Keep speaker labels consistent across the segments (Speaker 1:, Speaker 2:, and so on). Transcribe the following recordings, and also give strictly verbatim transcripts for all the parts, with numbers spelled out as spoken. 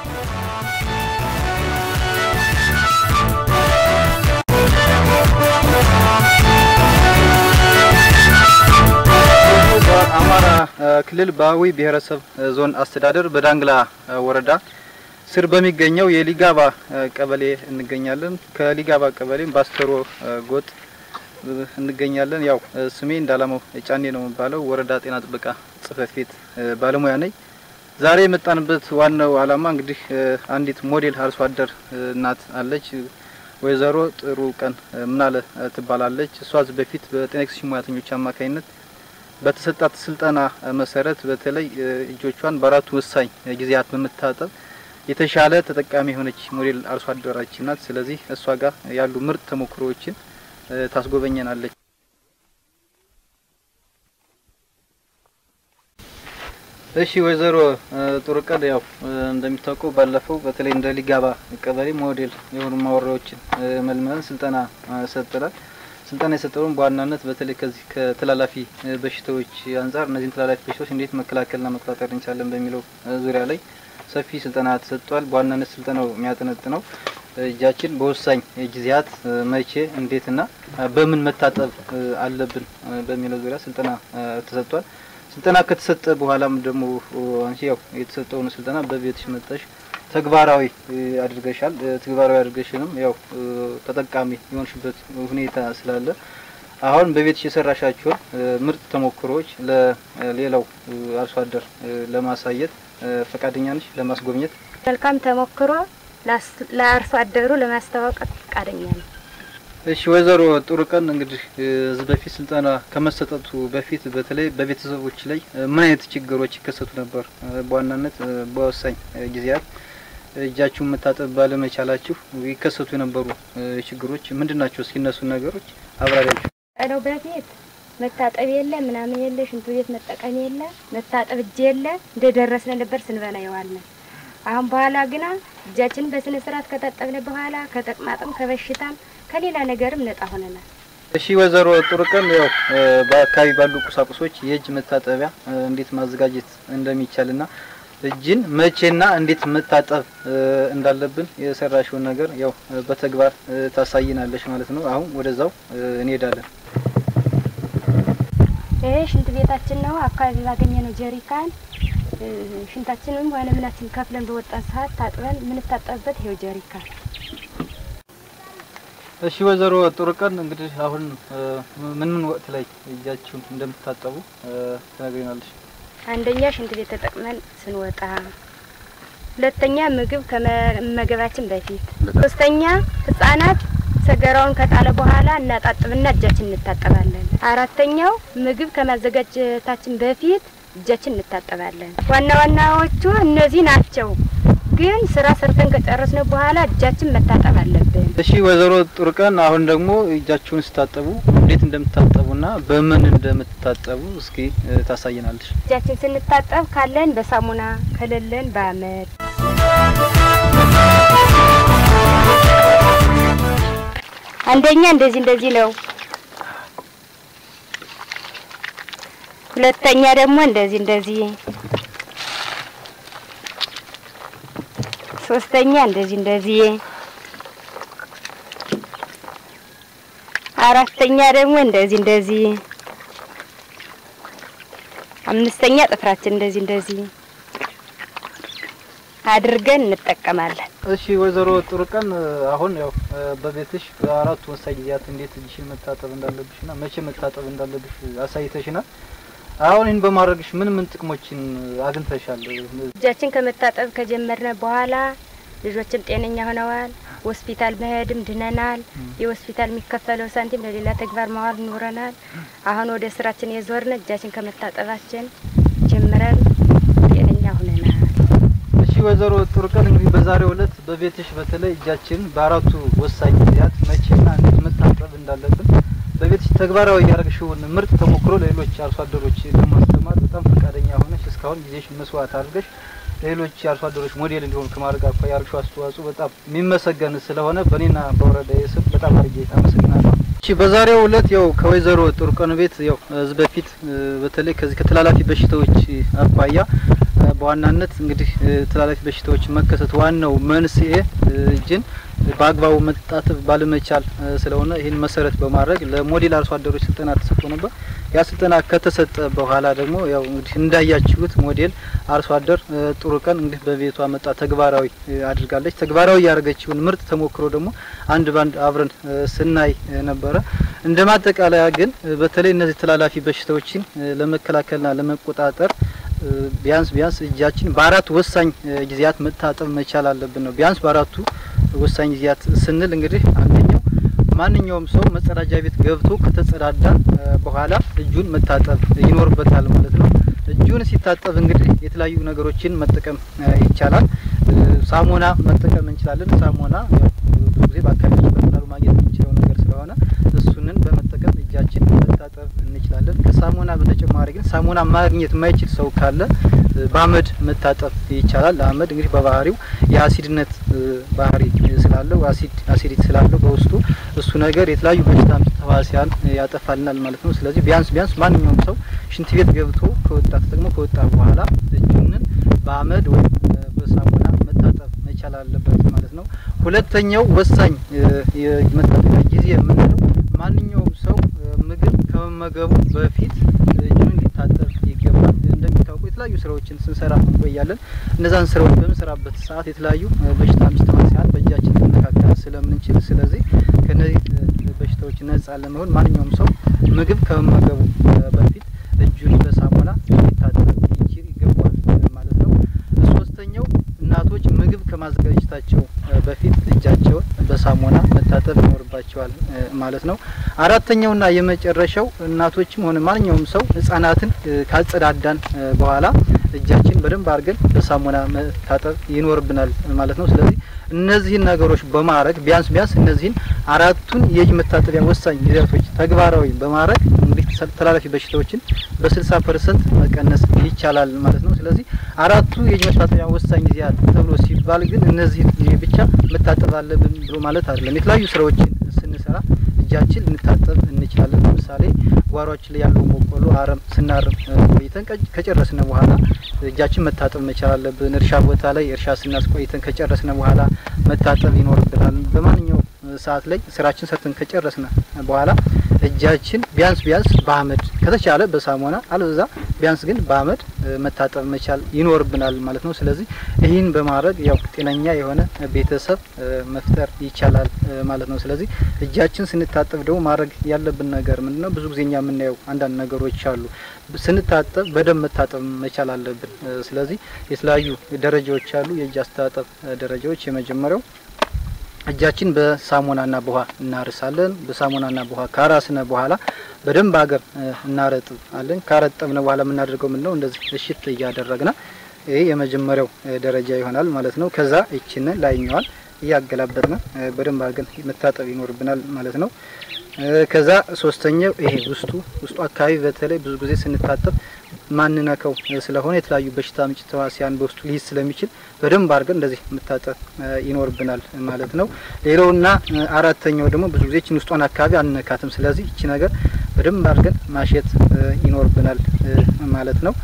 Speaker 1: አማራ ክልል ባዊ ብሔረሰብ ዞን አስተዳደር በዳንግላ ወረዳ ስር በሚገኘው የሊጋባ ቀበሌ እንገኛለን። ከሊጋባ ቀበሌም ባስተሮ ጎጥ እንገኛለን። ያው ስሜ እንዳላማው ጫኔ ነው የሚባለው ወረዳ ጤና ጥበቃ ጽፈት ቤት ባለሙያ ነኝ። ዛሬ የመጣንበት ዋናው አላማ እንግዲህ አንዲት ሞዴል አርሶ አደር እናት አለች። ወይዘሮ ጥሩ ቀን ምናለ ትባላለች። እሷዝ በፊት በጤና ኤክስቴንሽን ሙያተኞች አማካይነት በተሰጣት ስልጠና መሰረት በተለይ እጆቿን በአራቱ ወሳኝ ጊዜያት በመታጠብ የተሻለ ተጠቃሚ ሆነች ሞዴል አርሶ አደራችን ናት። ስለዚህ እሷ ጋር ያሉ ምርጥ ተሞክሮዎችን ታስጎበኘናለች። እሺ ወይዘሮ ጥሩ ቀን ያው እንደምታውቁ ባለፈው በተለይ እንደ ሊጋባ ቀበሌ ሞዴል የሆኑ ማወራዎችን መልመን ስልጠና ሰጥተናል። ስልጣን የሰጠውን በዋናነት በተለይ ከዚህ ከተላላፊ በሽታዎች አንፃር እነዚህን ተላላፊ በሽታዎች እንዴት መከላከልና መቆጣጠር እንችላለን በሚለው ዙሪያ ላይ ሰፊ ስልጠና ተሰጥቷል። በዋናነት ስልጠናው የሚያጠነጥነው እጃችን በወሳኝ ጊዜያት መቼ እንዴትና በምን መታጠብ አለብን በሚለው ዙሪያ ስልጠና ተሰጥቷል። ስልጠና ከተሰጠ በኋላም ደግሞ አንቺ ያው የተሰጠውን ስልጠና በቤትሽ መጥተሽ ተግባራዊ አድርገሻል። ተግባራዊ አድርገሽንም ያው ተጠቃሚ የሆንሽበት ሁኔታ ስላለ አሁን በቤትሽ የሰራሻቸው ምርጥ ተሞክሮዎች ለሌላው አርሶ አደር ለማሳየት ፈቃደኛ ነሽ ለማስጎብኘት?
Speaker 2: መልካም ተሞክሮ ለአርሶ አደሩ ለማስተዋወቅ ፈቃደኛ ነኝ።
Speaker 1: እሺ ወይዘሮ ጥሩ ቀን እንግዲህ እዚህ በፊት ስልጠና ከመሰጠቱ በፊት በተለይ በቤተሰቦች ላይ ምን አይነት ችግሮች ይከሰቱ ነበር? በዋናነት በወሳኝ ጊዜያት እጃችሁን መታጠብ ባለመቻላችሁ ይከሰቱ የነበሩ ችግሮች ምንድናቸው? ሲነሱ ነገሮች አብራሪያችሁ።
Speaker 2: አለው በፊት መታጠብ የለ ምናምን የለ ሽንት ቤት መጠቀም የለ መታጠብ እጅ የለ እንደደረስነ ነበር ስንበላ ይዋልና። አሁን በኋላ ግና እጃችን በስነ ስርዓት ከታጠብነ በኋላ ከተቅማጥም ከበሽታም ከሌላ ነገርም ነጣ ሆነናል።
Speaker 1: እሺ ወይዘሮ ጥሩ ቀን ያው በአካባቢ ባሉ ቁሳቁሶች የእጅ መታጠቢያ እንዴት ማዘጋጀት እንደሚቻልና እጅን መቼና እንዴት መታጠብ እንዳለብን የሰራሽውን ነገር ያው በተግባር ታሳይናለሽ ማለት ነው። አሁን ወደዛው እንሄዳለን።
Speaker 2: እሺ ሽንት ቤታችን ነው አካባቢ ባገኘነው ጀሪካን ሽንታችንን ሆነ ምናችን ከፍለን በወጣን ሰዓት ታጥበን ምን ታጠብበት ይሄው ጀሪካን።
Speaker 1: እሺ ወይዘሮ ጥሩ ቀን እንግዲህ አሁን ምን ምን ወቅት ላይ እጃችሁን እንደምታጠቡ ተነግረናለሽ?
Speaker 2: አንደኛ ሽንት ቤት ተጠቅመን ስንወጣ፣ ሁለተኛ ምግብ ከመመገባችን በፊት፣ ሶስተኛ ህፃናት ሰገራውን ከጣለ በኋላ እናጣጥብና እጃችን እንታጠባለን። አራተኛው ምግብ ከማዘጋጀታችን በፊት እጃችን እንታጠባለን። ዋና ዋናዎቹ እነዚህ ናቸው። ግን ስራ ሰርተን ከጨረስን በኋላ እጃችን መታጠብ አለብን።
Speaker 1: እሺ ወይዘሮ ጥሩ ቀን አሁን ደግሞ እጃችሁን ስታጠቡ እንዴት እንደምታጠቡና በምን እንደምታጠቡ እስኪ ታሳየናለሽ?
Speaker 2: እጃችን ስንታጠብ ካለን በሳሙና ከሌለን በአመድ አንደኛ እንደዚህ እንደዚህ ነው። ሁለተኛ ደግሞ እንደዚህ እንደዚህ ሶስተኛ እንደዚህ እንደዚህ አራተኛ ደግሞ እንደዚህ እንደዚህ አምስተኛ ጥፍራችን እንደዚህ እንደዚህ አድርገን እንጠቀማለን።
Speaker 1: እሺ ወይዘሮ ጥሩ ቀን አሁን ያው በቤትሽ አራቱ ወሳኝ ጊዜያት እንዴት እጅሽን መታጠብ እንዳለብሽና መቼ መታጠብ እንዳለብሽ አሳይተሽናል። አሁን ይሄን በማድረግሽ ምን ምን ጥቅሞችን አግኝተሻል?
Speaker 2: እጃችን ከመታጠብ ከጀመርነ በኋላ ልጆችን ጤነኛ ሆነዋል። ሆስፒታል መሄድም ድነናል። የሆስፒታል የሚከፈለው ሳንቲም ለሌላ ተግባር ማዋል ኖረናል። አሁን ወደ ስራችን የዞርነ እጃችን ከመታጠባችን ጀምረን ጤነኛ ሆነናል።
Speaker 1: እሺ ወይዘሮ ጥሩ ቀን እንግዲህ በዛሬው ዕለት በቤትሽ በተለይ እጃችን በአራቱ ወሳኝ ጊዜያት መቼና እንዴት መታጠብ እንዳለብን በቤትሽ ተግባራዊ ያደረግሽውን ምርጥ ተሞክሮ ለሌሎች አርሶ አደሮች ለማስተማር በጣም ፈቃደኛ ሆነሽ እስካሁን ጊዜሽን መስዋዕት አድርገሽ ሌሎች አርሶ አደሮች ሞዴል እንዲሆኑ ከማድረግ አኳያ ያርሹ አስተዋጽኦ በጣም የሚመሰገን ስለሆነ በእኔና በወረዳዬ ስም በጣም አድርጌ አመሰግናለሁ። እሺ በዛሬው ዕለት ያው ከወይዘሮ ጥሩ ቀን ቤት ያው እዚህ በፊት በተለይ ከዚህ ከተላላፊ በሽታዎች አኳያ በዋናነት እንግዲህ ተላላፊ በሽታዎች መከሰት ዋናው መንስኤ እጅን በአግባቡ መታጠብ ባለመቻል ስለሆነ ይህን መሰረት በማድረግ ለሞዴል አርሶ አደሮች ስልጠና ተሰጥቶ ነበር። ያ ስልጠና ከተሰጠ በኋላ ደግሞ ያው እንግዲህ እንዳያችሁት ሞዴል አርሶ አደር ጥሩ ቀን እንግዲህ በቤቷ መጣ ተግባራዊ አድርጋለች። ተግባራዊ ያደረገችውን ምርጥ ተሞክሮ ደግሞ አንድ ባንድ አብረን ስናይ ነበረ። እንደማጠቃለያ ግን በተለይ እነዚህ ተላላፊ በሽታዎችን ለመከላከልና ለመቆጣጠር ቢያንስ ቢያንስ እጃችን በአራት ወሳኝ ጊዜያት መታጠብ መቻል አለብን ነው። ቢያንስ በአራቱ ወሳኝ ጊዜያት ስንል እንግዲህ አንደኛው ማንኛውም ሰው መጸዳጃ ቤት ገብቶ ከተጸዳዳ በኋላ እጁን መታጠብ ይኖርበታል ማለት ነው። እጁን ሲታጠብ እንግዲህ የተለያዩ ነገሮችን መጠቀም ይቻላል። ሳሙና መጠቀም እንችላለን። ሳሙና ብዙ ጊዜ በአካባቢያችን በቀላሉ ማግኘት የምንችለው ነገር ስለሆነ እሱንን በመጠቀም እጃችን መታጠብ እንችላለን። ከሳሙና በተጨማሪ ግን ሳሙና ማግኘት የማይችል ሰው ካለ በአመድ መታጠብ ይቻላል። አመድ እንግዲህ በባህሪው የአሲድነት ባህሪ ስላለው አሲድ አሲድ ስላለው በውስጡ እሱ ነገር የተለያዩ በሽታ አምጪ ተዋሲያን ያጠፋልናል ማለት ነው። ስለዚህ ቢያንስ ቢያንስ ማንኛውም ሰው ሽንት ቤት ገብቶ ከወጣ ተጠቅሞ ከወጣ በኋላ እጁን በአመድ ወይ በሳሙና መታጠብ መቻል አለበት ማለት ነው። ሁለተኛው ወሳኝ የመታጠቢያ ጊዜ የምንለው ማንኛውም ሰው ምግብ ከመመገቡ በፊት እጁን ሊታጠብ ይገባል። እንደሚታወቀው የተለያዩ ስራዎችን ስንሰራ እንቆያለን። እነዛን ስራዎች በምንሰራበት ሰዓት የተለያዩ በሽታ አምጪ ተዋሲያን በእጃችን ልንነካካ ስለምንችል ስለዚህ ከነዚህ በሽታዎች ነጻ ለመሆን ማንኛውም ሰው ምግብ ከመመገቡ በፊት እጁን በሳሙና ሊታጠብ ይገባል ማለት ነው። ሶስተኛው እናቶች ምግብ ከማዘጋጀታቸው በፊት እጃቸውን በሳሙና መታጠብ ይኖርባቸዋል ማለት ነው። አራተኛውና የመጨረሻው እናቶችም ሆነ ማንኛውም ሰው ህጻናትን ካጸዳዳን በኋላ እጃችን በደንብ አድርገን በሳሙና መታጠብ ይኖርብናል ማለት ነው። ስለዚህ እነዚህን ነገሮች በማድረግ ቢያንስ ቢያንስ እነዚህን አራቱን የእጅ መታጠቢያ ወሳኝ ጊዜያቶች ተግባራዊ በማድረግ እንግዲህ ተላላፊ በሽታዎችን በስልሳ ፐርሰንት መቀነስ ይቻላል ማለት ነው። ስለዚህ አራቱ የእጅ መታጠቢያ ወሳኝ ጊዜያት ተብሎ ሲባል ግን እነዚህ ብቻ መታጠብ አለብን ብሎ ማለት አይደለም። የተለያዩ ስራዎችን ስንሰራ እጃችን ልንታጠብ እንችላለን። ለምሳሌ ጓሯችን ላይ ያለው በቆሎ አረም ስናርም ቆይተን ከጨረስን በኋላ እጃችን መታጠብ መቻል አለብን። እርሻ ቦታ ላይ እርሻ ስናስቆይተን ከጨረስን በኋላ መታጠብ ይኖርብናል። በማንኛውም ሰዓት ላይ ስራችን ሰርተን ከጨረስን በኋላ እጃችን ቢያንስ ቢያንስ በአመድ ከተቻለ በሳሙና አለዛ ቢያንስ ግን በአመድ መታጠብ መቻል ይኖርብናል ማለት ነው። ስለዚህ ይህን በማድረግ ያው ጤነኛ የሆነ ቤተሰብ መፍጠር ይቻላል ማለት ነው። ስለዚህ እጃችን ስንታጠብ ደግሞ ማድረግ ያለብን ነገር ምንድነው? ብዙ ጊዜኛ የምናየው አንዳንድ ነገሮች አሉ። ስንታጠብ በደንብ መታጠብ መቻል አለብን። ስለዚህ የተለያዩ ደረጃዎች አሉ፣ የእጅ አስተጣጠብ ደረጃዎች። የመጀመሪያው እጃችን በሳሙናና በውሃ እናርሳለን። በሳሙናና በውሃ ካራስነ በኋላ በደንብ አገር እናረጥባለን። ካረጠብነ በኋላ የምናደርገው ምንድነው? እንደዚህ እሽት እያደረግና ይሄ የመጀመሪያው ደረጃ ይሆናል ማለት ነው። ከዛ እቺን ላይኛዋን እያገላበጥነ በደንብ አድርገን መታጠብ ይኖርብናል ማለት ነው። ከዛ ሶስተኛው ይሄ ውስጡ ውስጡ አካባቢ በተለይ ብዙ ጊዜ ስንታጠብ ማንነካው ስለሆነ የተለያዩ በሽታ አምጪ ተዋሲያን በውስጡ ሊይዝ ስለሚችል በደንብ አድርገን እንደዚህ መታጠብ ይኖርብናል ማለት ነው። ሌላውና አራተኛው ደግሞ ብዙ ጊዜ እቺን ውስጧን አካባቢ አንነካትም። ስለዚህ እቺ ነገር በደንብ አድርገን ማሸት ይኖርብናል ማለት ነው።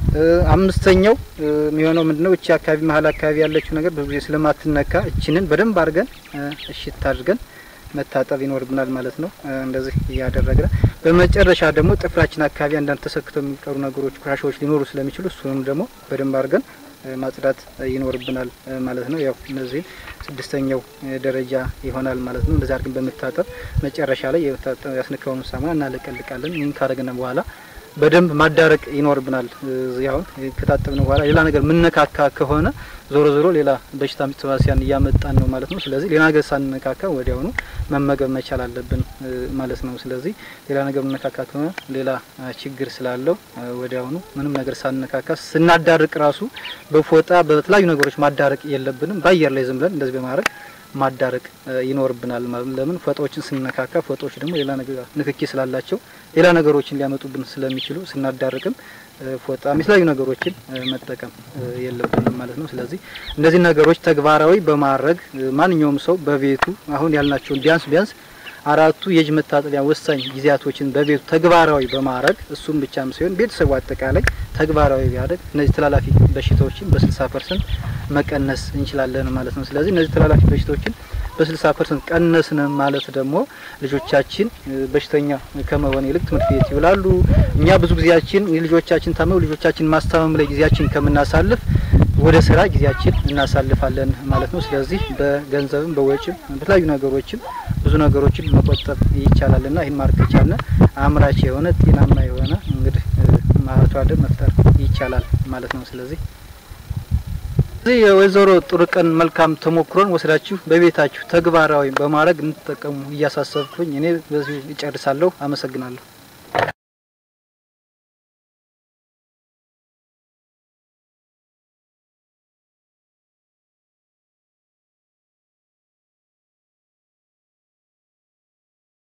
Speaker 1: አምስተኛው የሚሆነው ምንድነው? እቺ አካባቢ መሀል አካባቢ ያለችው ነገር ብዙ ጊዜ ስለማትነካ እቺንን በደንብ አድርገን እሽት አድርገን መታጠብ ይኖርብናል ማለት ነው። እንደዚህ ያደረግነ በመጨረሻ ደግሞ ጥፍራችን አካባቢ አንዳንድ ተሰክተው የሚቀሩ ነገሮች ቆሻሻዎች ሊኖሩ ስለሚችሉ እሱንም ደግሞ በደንብ አድርገን ማጽዳት ይኖርብናል ማለት ነው። ያው እነዚህ ስድስተኛው ደረጃ ይሆናል ማለት ነው። እንደዚህ አድርገን በመታጠብ መጨረሻ ላይ ያስነካውን ሳሙና እናለቀልቃለን። ይህን ካደረግነ በኋላ በደንብ ማዳረቅ ይኖርብናል። ያው ከታጠብነ በኋላ ሌላ ነገር ምንነካካ ከሆነ ዞሮ ዞሮ ሌላ በሽታ አምጪ ተዋሲያን እያመጣን ነው ማለት ነው። ስለዚህ ሌላ ነገር ሳንነካካ ወዲያውኑ መመገብ መቻል አለብን ማለት ነው። ስለዚህ ሌላ ነገር ምንነካካ ከሆነ ሌላ ችግር ስላለው ወዲያውኑ ምንም ነገር ሳንነካካ ስናዳርቅ ራሱ በፎጣ በተለያዩ ነገሮች ማዳረቅ የለብንም። በአየር ላይ ዝም ብለን እንደዚህ በማድረግ ማዳረቅ ይኖርብናል ማለት ለምን ፎጣዎችን ስንነካካ ፎጣዎች ደግሞ ሌላ ነገር ንክኪ ስላላቸው ሌላ ነገሮችን ሊያመጡብን ስለሚችሉ ስናዳርቅም ፎጣ የተለያዩ ነገሮችን መጠቀም የለብንም ማለት ነው። ስለዚህ እነዚህ ነገሮች ተግባራዊ በማድረግ ማንኛውም ሰው በቤቱ አሁን ያልናቸው ቢያንስ ቢያንስ አራቱ የእጅ መታጠቢያ ወሳኝ ጊዜያቶችን በቤቱ ተግባራዊ በማድረግ እሱም ብቻም ሳይሆን ቤተሰቡ አጠቃላይ ተግባራዊ ቢያደርግ እነዚህ ተላላፊ በሽታዎችን በ60 ፐርሰንት መቀነስ እንችላለን ማለት ነው። ስለዚህ እነዚህ ተላላፊ በሽታዎችን በ60 ፐርሰንት ቀነስን ማለት ደግሞ ልጆቻችን በሽተኛ ከመሆን ይልቅ ትምህርት ቤት ይውላሉ። እኛ ብዙ ጊዜያችን ልጆቻችን ታመው ልጆቻችን ማስተማም ላይ ጊዜያችን ከምናሳልፍ ወደ ስራ ጊዜያችን እናሳልፋለን ማለት ነው። ስለዚህ በገንዘብም በወጪም በተለያዩ ነገሮችን ብዙ ነገሮችን መቆጠብ ይቻላልና ይሄን ማድረግ ከቻልን አምራች የሆነ ጤናማ የሆነ እንግዲህ ማህበረሰብ መፍጠር ይቻላል ማለት ነው። ስለዚህ እዚህ የወይዘሮ ጥሩቀን መልካም ተሞክሮን ወስዳችሁ በቤታችሁ ተግባራዊ በማድረግ እንድትጠቀሙ እያሳሰብኩኝ እኔ በዚህ እጨርሳለሁ። አመሰግናለሁ።